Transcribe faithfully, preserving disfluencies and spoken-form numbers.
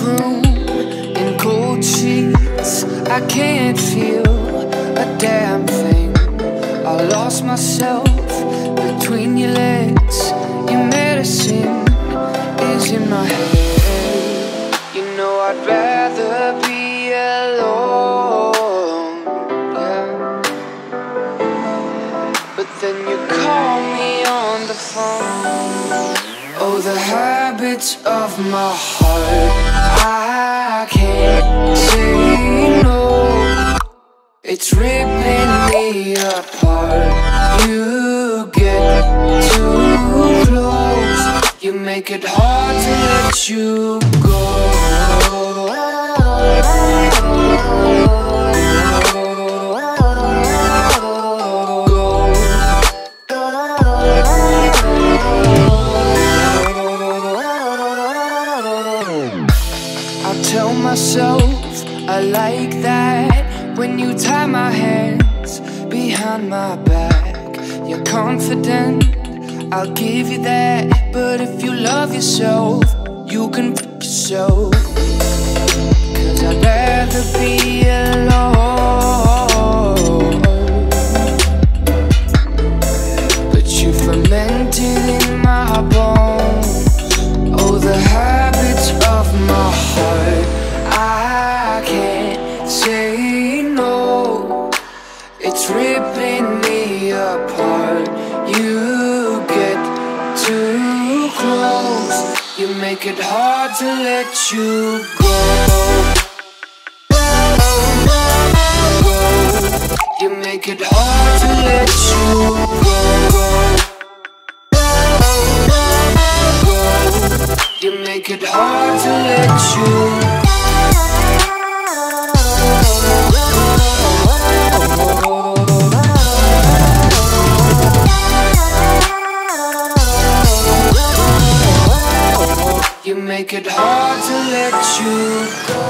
room in cold sheets. I can't feel a damn thing. I lost myself between your legs. Your medicine is in my head. You know I'd rather be alone, yeah. But then you call me on the phone. Oh, the habits of my heart, I can't say no. It's ripping me apart. You get too close. You make it hard to let you go. I tell myself I like that when you tie my hands behind my back. You're confident, I'll give you that. But if you love yourself, you can f*** yourself. Cause I'd rather be alone. But you fermented in my bones. Oh, the habits of my heart, I can't say no. It's ripping me apart. You get too close. You make it hard to let you go. You make it hard to let you go. You make it hard to let you go. You make it hard to let you go.